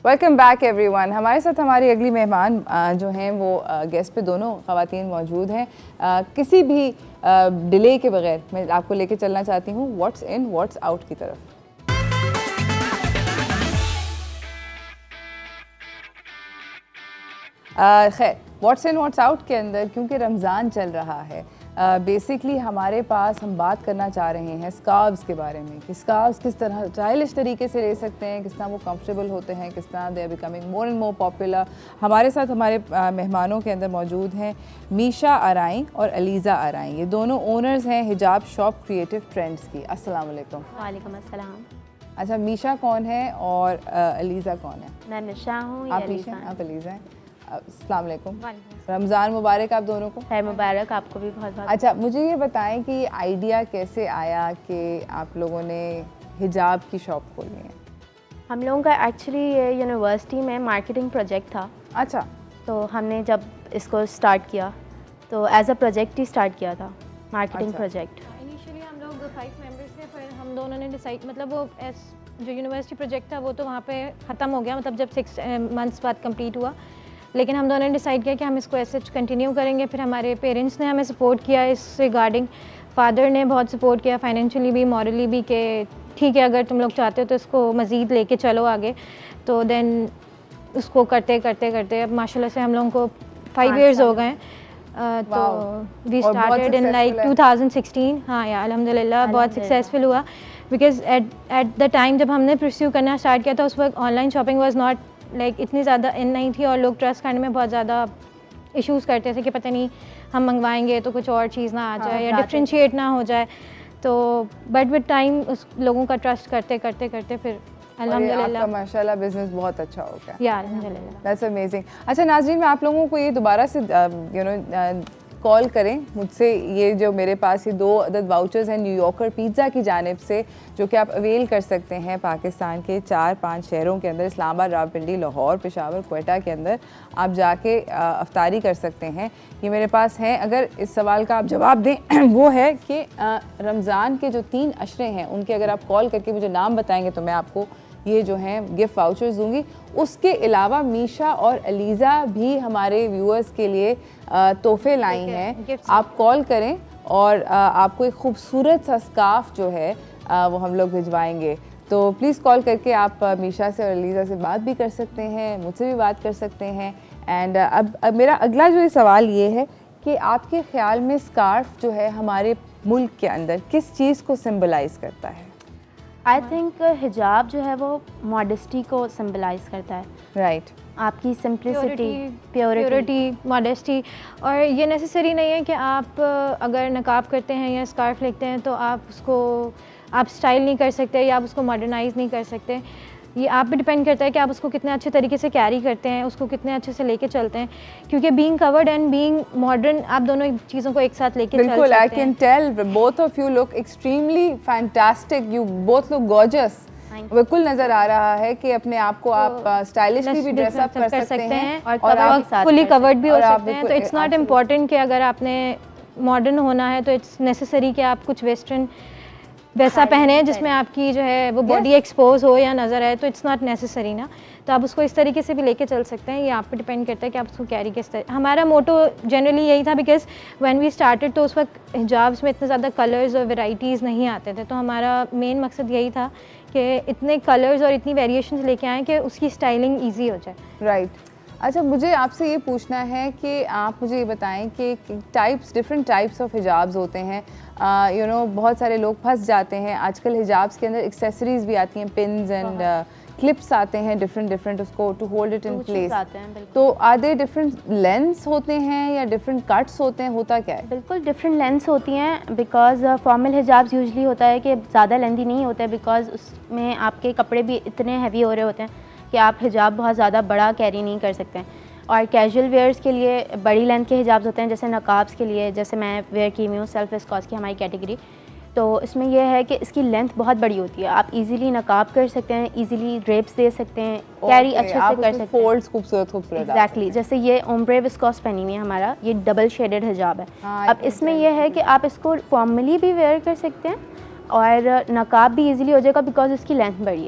Welcome back everyone. हमारे साथ हमारी अगली मेहमान जो हैं वो गेस्ट पे दोनों ख़वातीन मौजूद हैं। किसी भी डिले के बगैर मैं आपको लेके चलना चाहती हूँ व्हाट्स इन व्हाट्स आउट की तरफ। खैर, व्हाट्स इन व्हाट्स आउट के अंदर क्योंकि रमज़ान चल रहा है, बेसिकली हमारे पास हम बात करना चाह रहे हैं स्कार्व्स के बारे में कि स्कार्व्स किस तरह स्टाइलिश तरीके से ले सकते हैं, किस तरह वो कंफर्टेबल होते हैं, किस तरह they are becoming more and more popular. हमारे साथ हमारे मेहमानों के अंदर मौजूद हैं मीशा अराई और अलीज़ा अराई। ये दोनों ओनर्स हैं हिजाब शॉप क्रिएटिव ट्रेंड्स की। अस्सलाम वालेकुम। वालेकुम अस्सलाम। अच्छा, मीशा कौन है और अलीज़ा कौन है? मैं मिशा हूँ। आप मीशा, आप अलीज़ा हैं। अस्सलाम वालेकुम। रमज़ान मुबारक आप दोनों को। खैर मुबारक, आपको भी बहुत बहुत। अच्छा, मुझे ये बताएं कि आइडिया कैसे आया कि आप लोगों ने हिजाब की शॉप खोली है? हम लोगों का एक्चुअली ये यूनिवर्सिटी में मार्केटिंग प्रोजेक्ट था। अच्छा। तो हमने जब इसको स्टार्ट किया तो एज अ प्रोजेक्ट ही स्टार्ट किया था, मार्केटिंग प्रोजेक्ट। इनिशियली हम लोग 5 मेंबर्स थे, फिर हम दोनों ने डिसाइड, मतलब वो जो यूनिवर्सिटी प्रोजेक्ट था वो तो वहाँ पे ख़त्म हो गया, मतलब जब 6 मंथ्स बाद कंप्लीट हुआ, लेकिन हम दोनों ने डिसाइड किया कि हम इसको ऐसे कंटिन्यू करेंगे। फिर हमारे पेरेंट्स ने हमें सपोर्ट किया इस रिगार्डिंग। फादर ने बहुत सपोर्ट किया, फाइनेंशियली भी, मॉरली भी, कि ठीक है अगर तुम लोग चाहते हो तो इसको मज़ीद लेके चलो आगे। तो देन उसको करते करते करते अब माशाल्लाह से हम लोगों को 5 इयर्स हो गए। तो वी स्टार्टेड इन लाइक 2016। हाँ यार अल्हम्दुलिल्लाह बहुत सक्सेसफुल हुआ, बिकॉज एट द टाइम जब हमने परस्यू करना स्टार्ट किया था उस वक्त online shopping was not like इतनी ज़्यादा इन नहीं थी, और लोग ट्रस्ट करने में बहुत ज़्यादा इश्यूज़ करते थे कि पता नहीं हम मंगवाएंगे तो कुछ और चीज़ ना आ जाए या डिफ्रेंशिएट ना हो जाए। तो बट विद टाइम उस लोगों का ट्रस्ट करते करते करते फिर अल्हम्दुलिल्लाह माशाल्लाह बिजनेस बहुत अच्छा हो गया। या अल्हम्दुलिल्लाह, दैट्स अमेजिंग। अच्छा नाज़रीन, मैं आप लोगों को ये दोबारा से कॉल करें मुझसे, ये जो मेरे पास ये 2 अदद वाउचर्स हैं न्यूयॉर्कर पिज़्ज़ा की जानिब से, जो कि आप अवेल कर सकते हैं पाकिस्तान के 4-5 शहरों के अंदर, इस्लामाबाद, रावलपिंडी, लाहौर, पेशावर, क्वेटा के अंदर आप जाके अफ्तारी कर सकते हैं। ये मेरे पास हैं। अगर इस सवाल का आप जवाब दें वो है कि रमज़ान के जो 3 अशरे हैं उनके अगर आप कॉल करके मुझे नाम बताएंगे तो मैं आपको ये जो हैं गिफ्ट वाउचर्स दूंगी। उसके अलावा मीशा और अलीज़ा भी हमारे व्यूअर्स के लिए तोहफे लाई हैं। आप कॉल करें और आपको एक खूबसूरत सा स्कार्फ जो है वो हम लोग भिजवाएंगे। तो प्लीज़ कॉल करके आप मीशा से और अलीज़ा से बात भी कर सकते हैं, मुझसे भी बात कर सकते हैं। एंड अब मेरा अगला जो सवाल ये है कि आपके ख्याल में स्कार्फ जो है हमारे मुल्क के अंदर किस चीज़ को सिम्बलाइज़ करता है? आई थिंक हिजाब जो है वो मॉडेस्टी को सिम्बलाइज़ करता है। राइट। आपकी सिंप्लिसिटी, प्योरिटी, मॉडेस्टी। और ये नेसेसरी नहीं है कि आप अगर नकाब करते हैं या स्कार्फ लेते हैं तो आप उसको आप स्टाइल नहीं कर सकते या आप उसको मॉडर्नाइज़ नहीं कर सकते। ये आप पे डिपेंड करता है कि आप उसको कितने अच्छे तरीके से कैरी करते हैं, उसको कितने अच्छे से लेके चलते हैं, क्योंकि being covered and being modern आप दोनों चीज़ों को एक साथ लेके चल सकते हैं। बिल्कुल, I can tell both of you look extremely fantastic, you both look gorgeous. बिल्कुल नज़र आ रहा है कि अपने आप को आप स्टाइलिशली भी ड्रेस अप कर सकते हैं और आप फुली कवर्ड भी हो सकते हैं। तो इट्स नॉट इम्पॉर्टेंट कि अगर आपने मॉडर्न होना है तो इट्स नेसेसरी कि आप कुछ वेस्टर्न वैसा पहने जिसमें आपकी जो है वो बॉडी एक्सपोज हो या नज़र आए, तो इट्स नॉट नेसेसरी ना। तो आप उसको इस तरीके से भी लेके चल सकते हैं, ये आप पे डिपेंड करता है कि आप उसको कैरी किस तरह। हमारा मोटो जनरली यही था, बिकॉज व्हेन वी स्टार्टेड तो उस वक्त हिजाब्स में इतने ज़्यादा कलर्स और वेराइटीज़ नहीं आते थे, तो हमारा मेन मकसद यही था कि इतने कलर्स और इतनी वेरिएशंस लेके आएँ कि उसकी स्टाइलिंग ईजी हो जाए। राइट। अच्छा, मुझे आपसे ये पूछना है कि आप मुझे ये बताएं कि डिफरेंट टाइप्स ऑफ हिजाब्स होते हैं। बहुत सारे लोग फंस जाते हैं आजकल हिजाब्स के अंदर। एक्सेसरीज भी आती हैं, पिन्स एंड क्लिप्स आते हैं डिफरेंट उसको to hold it in place. तो आर दे डिफरेंट लेंथ्स होते हैं या डिफरेंट कट्स होते हैं, होता क्या है? बिल्कुल डिफरेंट लेंथ्स होती हैं, बिकॉज फॉर्मल हिजाब्स यूजली होता है कि ज़्यादा लेंथी नहीं होता है, बिकॉज उसमें आपके कपड़े भी इतने हैवी हो रहे होते हैं कि आप हिजाब बहुत ज़्यादा बड़ा कैरी नहीं कर सकते हैं। और कैजुअल वेयर्स के लिए बड़ी लेंथ के हिजाब्स होते हैं, जैसे नकाब्स के लिए, जैसे मैं वेयर की हुई हूँ सेल्फ विस्कॉस की हमारी कैटेगरी। तो इसमें यह है कि इसकी लेंथ बहुत बड़ी होती है, आप इजीली नकाब कर सकते हैं, इजीली ड्रेप्स दे सकते हैं, कैरी अच्छे से कर सकते हैं, फोल्ड्स खूबसूरत एग्जैक्टली। जैसे ये ओम्ब्रे विस्कॉस पहनी हुई है हमारा, ये डबल शेडेड हिजाब है। अब इसमें यह है कि आप इसको फॉर्मली भी वेयर कर सकते हैं और नकाब भी इजीली हो जाएगा बिकॉज इसकी लेंथ बड़ी है।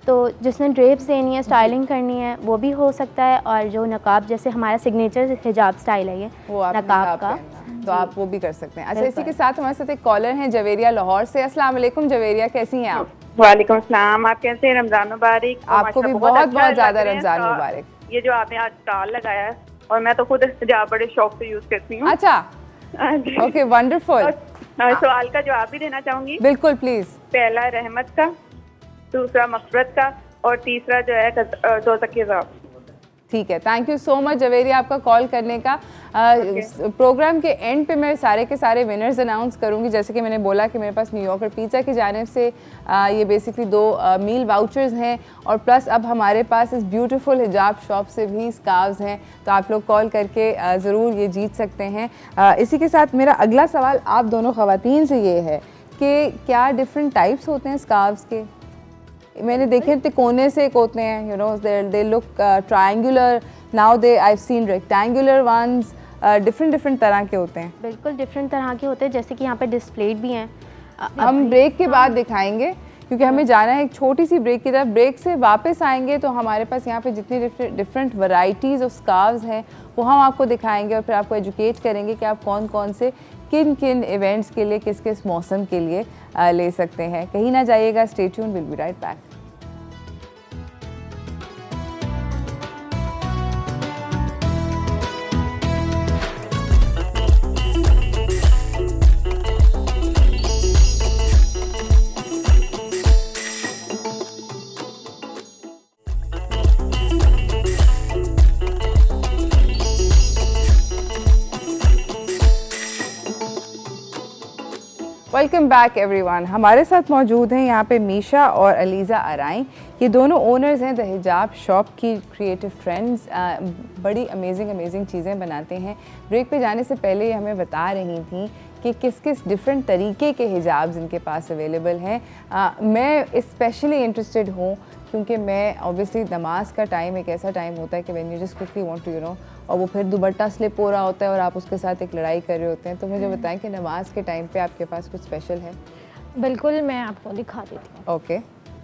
तो जिसने ड्रेप्स देनी है, स्टाइलिंग करनी है, वो भी हो सकता है। और जो नकाब, जैसे हमारा सिग्नेचर हिजाब स्टाइल है ये वो नकाब का, तो आप वो भी कर सकते हैं। अच्छा, इसी के साथ हमारे साथ एक कॉलर हैं जवेरिया लाहौर से। अस्सलाम वालेकुम जवेरिया, कैसी हैं आप? वालेकुम अस्सलाम, आप कैसे हैं? रमजान मुबारक। आपको भी बहुत बहुत ज़्यादा रमजान मुबारक। ये जो आपने आज स्टाल लगाया है, और मैं तो खुद हिजाब बड़े शौक से यूज करती हूँ। अच्छा, ओके, वंडरफुल। सवाल का जवाब भी देना चाहूंगी। बिल्कुल, प्लीज। पहला रहमत का, दूसरा मग़फ़िरत का, और तीसरा जो है दोज़ख की अज़ाब। ठीक है, thank you so much Javeria आपका कॉल करने का। प्रोग्राम के एंड पे मैं सारे के सारे विनर्स अनाउंस करूंगी। जैसे कि मैंने बोला कि मेरे पास न्यूयॉर्कर पिज़्ज़ा की जानिब से ये बेसिकली 2 मील वाउचर्स हैं, और प्लस अब हमारे पास इस ब्यूटीफुल हिजाब शॉप से भी स्कार्व्स हैं, तो आप लोग कॉल करके ज़रूर ये जीत सकते हैं। इसी के साथ मेरा अगला सवाल आप दोनों ख़वातीन से ये है कि क्या डिफरेंट टाइप्स होते हैं स्कार्व्स के? मैंने देखे तिकोने से एक होते हैं, you know, they look triangular, now they I have seen rectangular ones, different तरह के होते हैं। बिल्कुल डिफरेंट तरह के होते हैं, जैसे कि यहाँ पे डिस्प्लेड भी हैं। हम ब्रेक के बाद दिखाएंगे, क्योंकि हमें जाना है एक छोटी सी ब्रेक की तरफ। ब्रेक से वापस आएंगे तो हमारे पास यहाँ पे जितनी डिफरेंट वैरायटीज़ ऑफ स्कार्व्स हैं वो हम आपको दिखाएंगे, और फिर आपको एजुकेट करेंगे कि आप कौन कौन से किन किन इवेंट्स के लिए, किस किस मौसम के लिए ले सकते हैं। कहीं ना जाइएगा, stay tuned, will be right back. Welcome back everyone. हमारे साथ मौजूद हैं यहाँ पे मीशा और अलीज़ा अराई। ये दोनों ओनर्स हैं द हिजाब शॉप की। क्रिएटिव ट्रेंड्स बड़ी अमेजिंग चीज़ें बनाते हैं। ब्रेक पे जाने से पहले ये हमें बता रही थी कि किस किस डिफरेंट तरीके के हिजाब्स इनके पास अवेलेबल हैं। मैं स्पेशली इंटरेस्टेड हूँ क्योंकि मैं ऑब्वियसली नमाज का टाइम एक ऐसा टाइम होता है कि when you just quickly want to, you know, और वो फिर दुपट्टा स्लिप हो रहा होता है और आप उसके साथ एक लड़ाई कर रहे होते हैं। तो मुझे बताएं कि नमाज के टाइम पे आपके पास कुछ स्पेशल है? बिल्कुल, मैं आपको दिखा देती हूँ। ओके,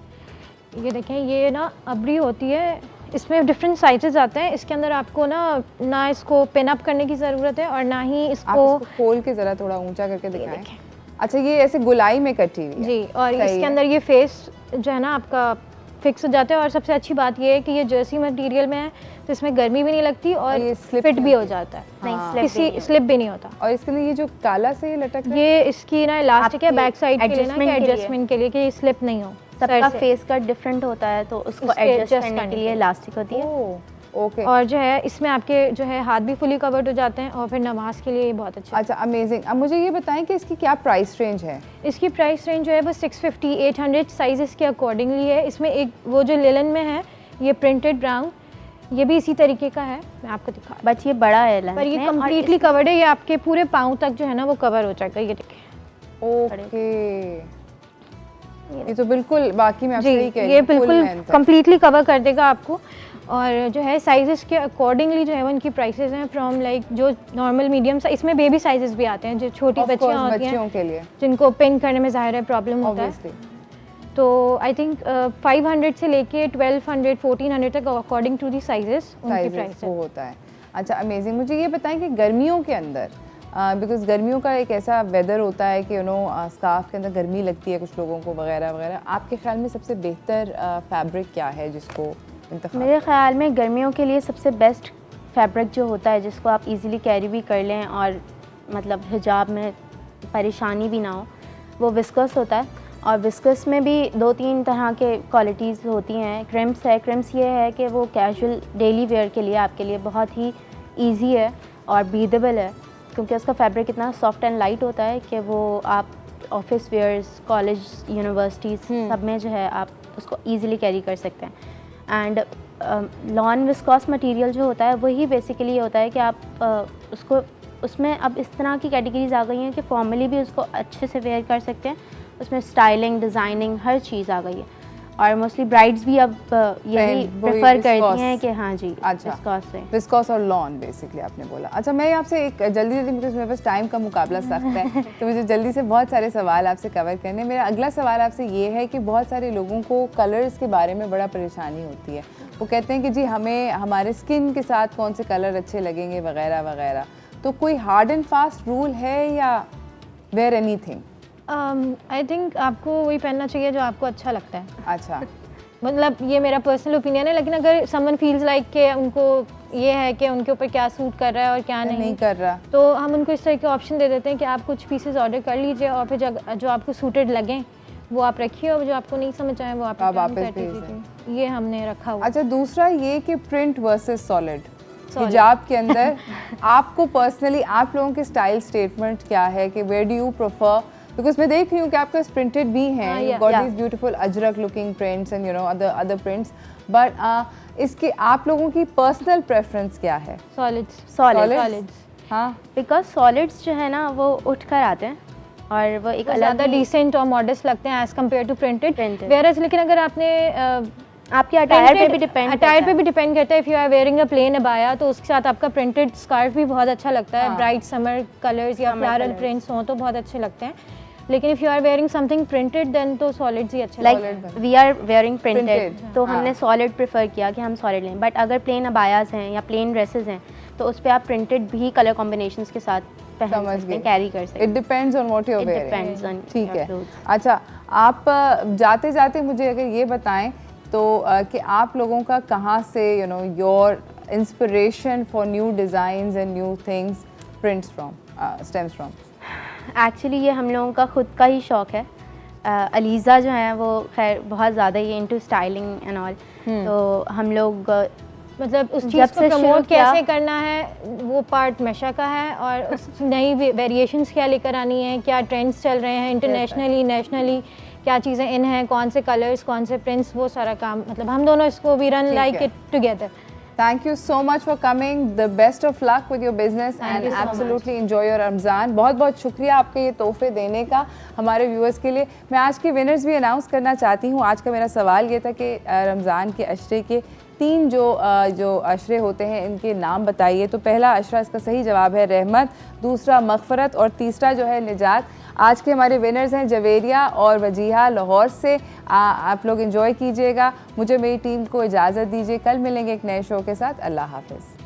ये देखें, ये ना अबरी होती है, इसमें डिफरेंट साइजेस आते हैं। इसके अंदर आपको ना इसको पिन अप करने की ज़रूरत है और ना ही इसको खोल के ज़रा थोड़ा ऊंचा करके दिखाएं। अच्छा, ये ऐसे गुलाई में कटी हुई है जी, और इसके अंदर ये फेस जो है ना आपका फिक्स हो जाता है। और सबसे अच्छी बात ये है कि ये जर्सी मटेरियल में है, तो इसमें गर्मी भी नहीं लगती और ये फिट भी हो जाता है। नहीं, किसी स्लिप भी नहीं होता। और इसके अंदर ये जो काला से ये लटक रहा है, ये इसकी ना इलास्टिक है बैक साइड के लिए ना, एडजस्टमेंट के लिए कि स्लिप नहीं हो। सबका फेस कट डिफरेंट होता है, तो उसको एडजस्ट करने के लिए इलास्टिक होती है। ओके। और जो है इसमें आपके जो है हाथ भी फुली कवर्ड हो जाते हैं, और फिर नमाज के लिए बहुत अच्छा। अच्छा, अमेजिंग। अब मुझे ये बताएं कि इसकी क्या प्राइस रेंज है? इसकी प्राइस रेंज जो है वो 650 800 साइज़ के अकॉर्डिंगली है। इसमें एक वो जो लेलन में है ये प्रिंटेड ब्राउन, ये भी इसी तरीके का है, मैं आपको दिखा। बट ये बड़ा है, पर ये कम्प्लीटली कवर्ड है, ये आपके पूरे पाँव तक जो है ना वो कवर हो जाएगा। ये देखिए। ओके, ये तो बिल्कुल, बाकी में आप सही कह रही हैं, ये बिल्कुल कम्प्लीटली कवर कर देगा आपको। और जो है साइजेस के अकॉर्डिंगली जो है वो इनकी प्राइसेस हैं फ्रॉम लाइक जो नॉर्मल मीडियम साइज, इसमें बेबी साइजेस भी आते हैं जो छोटी बच्चियाँ होती हैं के लिए, जिनको पिन करने में ज़ाहिर है प्रॉब्लम होता है। तो आई थिंक 500 से लेके 1200 1400 तक अकॉर्डिंग टू दी साइजेस उनकी प्राइस होता है। अच्छा, अमेजिंग। मुझे ये बताएं कि गर्मियों के अंदर, बिकॉज गर्मियों का एक ऐसा वेदर होता है कि यू नो स्कार्फ के अंदर गर्मी लगती है कुछ लोगों को वगैरह वगैरह, आपके ख्याल में सबसे बेहतर फैब्रिक क्या है जिसको इंतखाब? मेरे ख्याल में गर्मियों के लिए सबसे बेस्ट फैब्रिक जो होता है जिसको आप इजीली कैरी भी कर लें और मतलब हिजाब में परेशानी भी ना हो, वो विस्कस होता है। और विस्कस में भी 2-3 तरह के क्वालिटीज़ होती हैं। क्रिम्स है, क्रिम्स ये है कि वो कैजुअल डेली वेयर के लिए आपके लिए बहुत ही ईजी है और ब्रीदेबल है, क्योंकि उसका फैब्रिक इतना सॉफ्ट एंड लाइट होता है कि वो आप ऑफिस वेयर्स, कॉलेज, यूनिवर्सिटीज़ सब में जो है आप उसको ईज़िली कैरी कर सकते हैं। एंड लॉन विस्कॉस मटेरियल जो होता है वही बेसिकली ये होता है कि आप उसको, उसमें अब इस तरह की कैटेगरीज आ गई हैं कि फॉर्मली भी उसको अच्छे से वेयर कर सकते हैं, उसमें स्टाइलिंग, डिज़ाइनिंग हर चीज़ आ गई है। और मोस्टली ब्राइड्स भी अब यही प्रेफर करती हैं कि हाँ जी अच्छा विस्कॉस से। विस्कॉस और लॉन बेसिकली आपने बोला। अच्छा मैं आपसे एक जल्दी बिकॉज मेरे पास टाइम का मुकाबला सख्त है तो मुझे जल्दी से बहुत सारे सवाल आपसे कवर करने। मेरा अगला सवाल आपसे ये है कि बहुत सारे लोगों को कलर्स के बारे में बड़ा परेशानी होती है। वो कहते हैं कि जी हमें हमारे स्किन के साथ कौन से कलर अच्छे लगेंगे वगैरह वगैरह, तो कोई हार्ड एंड फास्ट रूल है या वेयर एनीथिंग? आई थिंक आपको वही पहनना चाहिए जो आपको अच्छा लगता है। अच्छा मतलब ये मेरा पर्सनल ओपिनियन है, लेकिन अगर समवन फील्स लाइक के उनको ये है कि उनके ऊपर क्या सूट कर रहा है और क्या नहीं कर रहा, तो हम उनको इस तरह के ऑप्शन दे देते हैं कि आप कुछ पीसेस ऑर्डर कर लीजिए और फिर जो आपको सूटेड लगें वो आप रखिए और जो आपको नहीं समझ आए वो आप वापस भेज दीजिए। ये हमने रखा हुआ। अच्छा दूसरा ये कि प्रिंट वर्सेस सॉलिड हिजाब के अंदर आपको पर्सनली आप लोगों के स्टाइल स्टेटमेंट क्या है कि where do you prefer? Because मैं देख रही हूँ कि आपके पास प्रिंटेड भी हैं, got these beautiful ajrak looking prints and you know other prints, but इसके आप लोगों की पर्सनल प्रेफरेंस क्या है? सॉलिड्स हाँ, बिकॉज सॉलिड्स जो है ना वो उठ कर आते हैं और वो एक ज़्यादा डिसेंट और मॉडेस्ट लगते हैं as compare to printed. Whereas लेकिन अगर आपने आपके अटायर पे भी डिपेंड करता है। If you are wearing a plain अबाया तो उसके साथ आपका प्रिंटेड स्कार्फ भी बहुत अच्छा लगता है। ब्राइट समर कलर्स या फ्लोरल प्रिंट्स हों तो बहुत अच्छे लगते हैं, लेकिन if you are wearing something printed then तो सॉलिड्स ही अच्छे लगते हैं। Like we are wearing printed तो हमने सॉलिड प्रेफर किया कि हम सॉलिड लें, बट अगर प्लेन अबायास हैं या प्लेन ड्रेसेस हैं तो उस पर आप प्रिंटेड भी कलर कॉम्बिनेशंस के साथ पहन सकते हैं, कैरी कर सकते हैं। It depends on what you are wearing. ठीक है। अच्छा आप जाते जाते मुझे अगर ये बताएं तो कि आप लोगों का कहाँ से you know your inspiration for new designs and new things prints from stems from? Actually ये हम लोगों का खुद का ही शौक़ है। अलीज़ा जो है वो खैर बहुत ज़्यादा ही इनटू स्टाइलिंग एंड ऑल, तो हम लोग मतलब उस चीज़ को प्रमोट कैसे करना है वो पार्ट मशा का है, और उस नई वेरिएशंस क्या लेकर आनी है, क्या ट्रेंड्स चल रहे हैं इंटरनेशनली नेशनली, क्या चीज़ें इन हैं, कौन से कलर्स कौन से प्रिंट्स, वो सारा काम मतलब हम दोनों इसको we run like it together. Thank you so much for coming. The best of luck with your business and absolutely enjoy your Ramzan. बहुत बहुत शुक्रिया आपके ये तोहफे देने का हमारे व्यूअर्स के लिए। मैं आज के विनर्स भी अनाउंस करना चाहती हूँ। आज का मेरा सवाल ये था कि रमज़ान के अशरे के 3 जो अशरे होते हैं इनके नाम बताइए। तो पहला अशरा इसका सही जवाब है रहमत, दूसरा मग़फ़रत और तीसरा जो है निजात। आज के हमारे विनर्स हैं जवेरिया और वजीहा लाहौर से। आप लोग एंजॉय कीजिएगा। मुझे मेरी टीम को इजाज़त दीजिए। कल मिलेंगे एक नए शो के साथ। अल्लाह हाफ़िज़।